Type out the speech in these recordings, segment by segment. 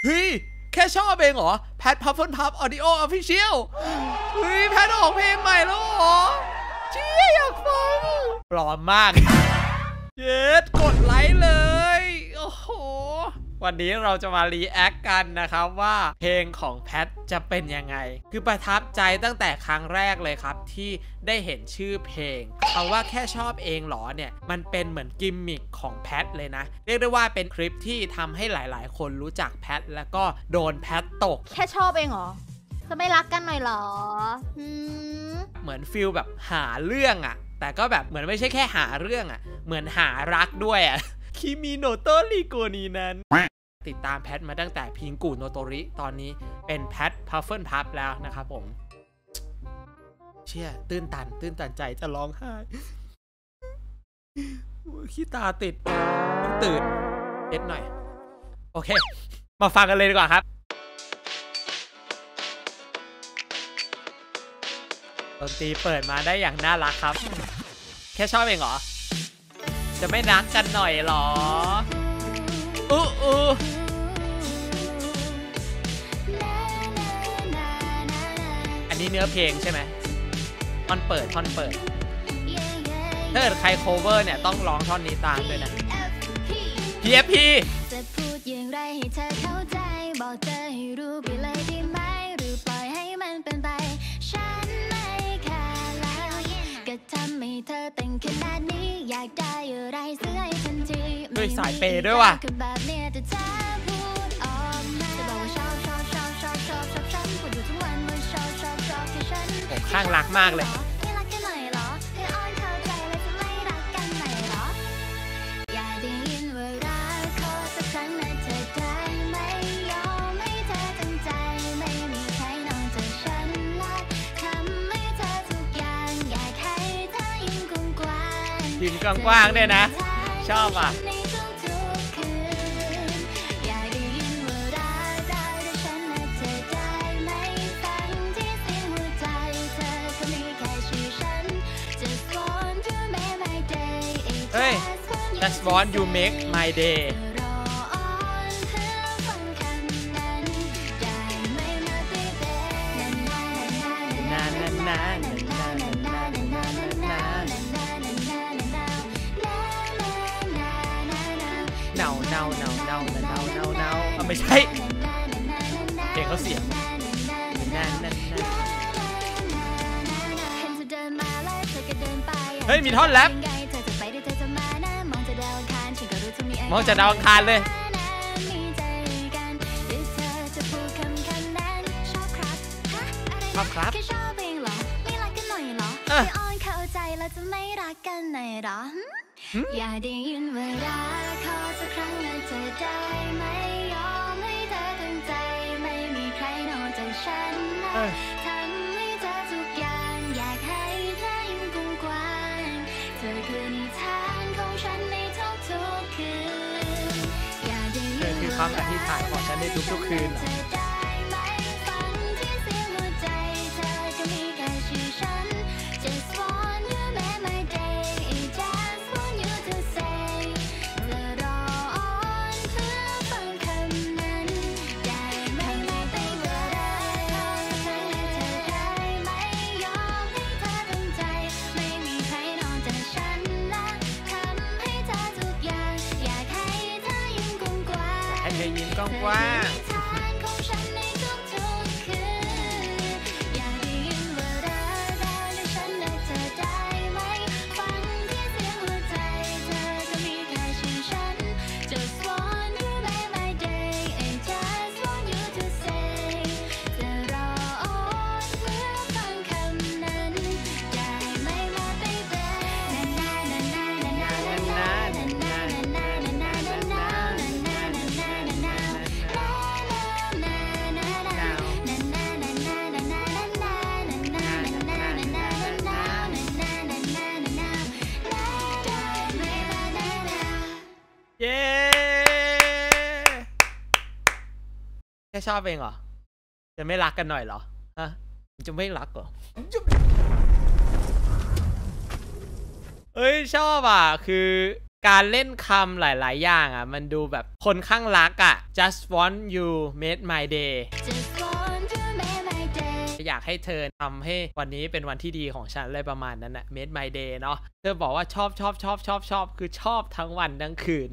เฮ้ยแค่ชอบเองเหรอแพทพัฟเฟิลพัฟออดิโอออฟฟิเชียลเฮ้ยแพทออกเพลงใหม่แล้วเหรอเจี๊ยอยากฟังปลอมมากเย็ดกดไลค์เลยโอ้โหวันนี้เราจะมารีแอคกันนะครับว่าเพลงของแพทจะเป็นยังไงคือประทับใจตั้งแต่ครั้งแรกเลยครับที่ได้เห็นชื่อเพลงเอาว่าแค่ชอบเองหรอเนี่ยมันเป็นเหมือนกิมมิคของแพทเลยนะเรียกได้ว่าเป็นคลิปที่ทำให้หลายๆคนรู้จักแพทแล้วก็โดนแพทตกแค่ชอบเองเหรอจะไม่รักกันหน่อยเหรอเหมือนฟิลแบบหาเรื่องอะแต่ก็แบบเหมือนไม่ใช่แค่หาเรื่องอะเหมือนหารักด้วยอะคิมิโนโตริโกนีนั้นติดตามแพทมาตั้งแต่พิงกูโนโตริตอนนี้เป็นแพทพัฟเฟิลพัฟแล้วนะครับผมเชี่ยตื้นตันใจจะร้องไห้ขี้ตาติดตื่นเด็ดหน่อยโอเคมาฟังกันเลยดีกว่าครับดนตรีเปิดมาได้อย่างน่ารักครับแค่ชอบเองเหรอจะไม่รักกันหน่อยเหรออันนี้เนื้อเพลงใช่ไหมท่อนเปิดถ้าเกิดใครโคเวอร์เนี่ยต้องร้องท่อนนี้ตามด้วยนะ PFP จะพูดอย่างไรให้เธอเข้าใจบอกเธอให้รู้ไปเลยได้ไหมหรือปล่อยให้มันเป็นไปฉันไม่แคร์แล้วก็ทำให้เธอแต่งขนาดนี้อยากได้อะไรซื้อให้ทันทีด้วยสายเปย์ด้วยว่ะผมข้างรักมากเลยพิมพ์กว้างๆเนี่ยนะชอบอ่ะเฮ้ย Just want you make my day ไม่ใช่เพลงเขาเสียงเฮ้ยมีท่อนแรปมองจะดาวอังคารเลยชอบครับอย่าได้ยินว่ารักขอสักครั้งนะเธอได้ไหมยอมให้เธอตั้งใจไม่มีใครนอกจากฉันนะทำให้เธอทุกอย่างอยากให้เธอยิ่งกว้างเธอคือนิทานของฉันในทุกๆคืนอย่าได้ยินคือความอธิษฐานของฉันในทุกๆคืนยิ้มกว้างเย้แค่ชอบเองเหรอจะไม่รักกันหน่อยเหรอฮะจะไม่รักเหรอเอ้ยชอบอ่ะคือการเล่นคำหลายๆอย่างอ่ะมันดูแบบคนข้างรักอ่ะ just want you made my day อยากให้เธอทำให้วันนี้เป็นวันที่ดีของฉันอะไรประมาณนั้นนะ made my day เนาะเธอบอกว่าชอบคือชอบทั้งวันทั้งคืน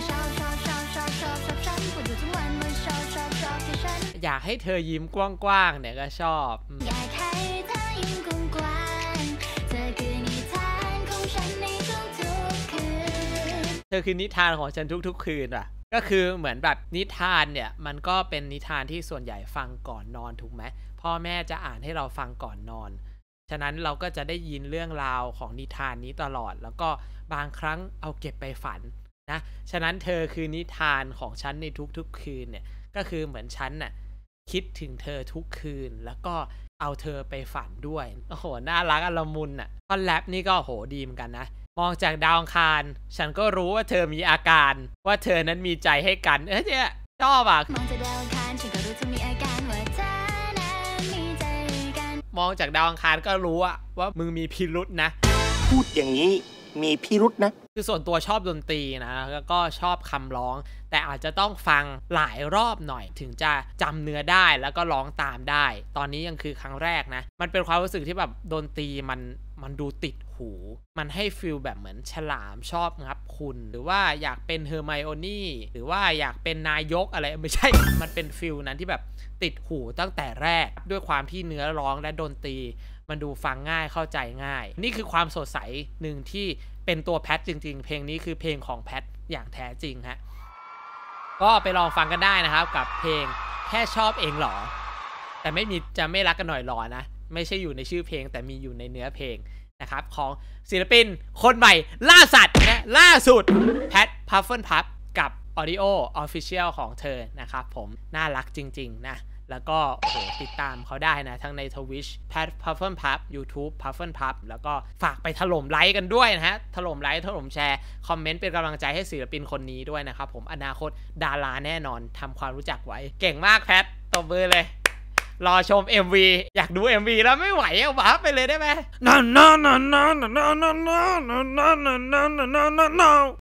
อยากให้เธอยิ้มกว้างๆเนี่ยก็ชอบอยากให้เธอยิ้มกว้างๆเธอคือนิทานของฉันในทุกๆคืนเธอคือนิทานของฉันทุกๆคืนอ่ะก็คือเหมือนแบบนิทานเนี่ยมันก็เป็นนิทานที่ส่วนใหญ่ฟังก่อนนอนถูกไหมพ่อแม่จะอ่านให้เราฟังก่อนนอนฉะนั้นเราก็จะได้ยินเรื่องราวของนิทานนี้ตลอดแล้วก็บางครั้งเอาเก็บไปฝันนะฉะนั้นเธอคือนิทานของฉันในทุกๆคืนเนี่ยก็คือเหมือนฉันน่ะคิดถึงเธอทุกคืนแล้วก็เอาเธอไปฝันด้วยโอ้โหน่ารักอลมุนอ่ะท่อนแรปนี่ก็โหดีเหมือนกันนะมองจากดาวอังคารฉันก็รู้ว่าเธอมีอาการว่าเธอนั้นมีใจให้กันเนี่ยชอบอ่ะมองจากดาวอังคารฉันก็รู้เธอมีอาการว่าเธอนั้นมีใจกันมองจากดาวอังคารก็รู้ว่ามึงมีพิรุธนะพูดอย่างนี้มีพิรุธนะคือส่วนตัวชอบดนตรีนะแล้วก็ชอบคำร้องแต่อาจจะต้องฟังหลายรอบหน่อยถึงจะจำเนื้อได้แล้วก็ร้องตามได้ตอนนี้ยังคือครั้งแรกนะมันเป็นความรู้สึกที่แบบดนตรีมันดูติดหูมันให้ฟีลแบบเหมือนฉลามชอบงับคุณหรือว่าอยากเป็นเฮอร์ไมโอนี่หรือว่าอยากเป็นนายกอะไรไม่ใช่มันเป็นฟีลนั้นที่แบบติดหูตั้งแต่แรกด้วยความที่เนื้อร้องและดนตรีมันดูฟังง่ายเข้าใจง่ายนี่คือความสดใสหนึ่งที่เป็นตัวแพทจริงๆเพลงนี้คือเพลงของแพทอย่างแท้จริงฮะก็ไปลองฟังกันได้นะครับกับเพลงแค่ชอบเองหรอแต่จะไม่รักกันหน่อยหรอนะไม่ใช่อยู่ในชื่อเพลงแต่มีอยู่ในเนื้อเพลงนะครับของศิลปินคนใหม่ล่าสัตว์นะล่าสุดแพทพัฟเฟิลพับกับ Audio Official ของเธอนะครับผมน่ารักจริงๆนะแล้วก็โอ้โหติดตามเขาได้นะทั้งใน Twitch แพทพัฟเฟิลพับ YouTube พัฟเฟิลพับแล้วก็ฝากไปถล่มไลค์กันด้วยนะฮะถล่มไลค์ถล่มแชร์คอมเมนต์เป็นกำลังใจให้ศิลปินคนนี้ด้วยนะครับผมอนาคตดาราแน่นอนทำความรู้จักไว้เก่งมากแพทตบมือเลยรอชม MV อยากดู MV แล้วไม่ไหวเอาวาไปเลยได้ไหม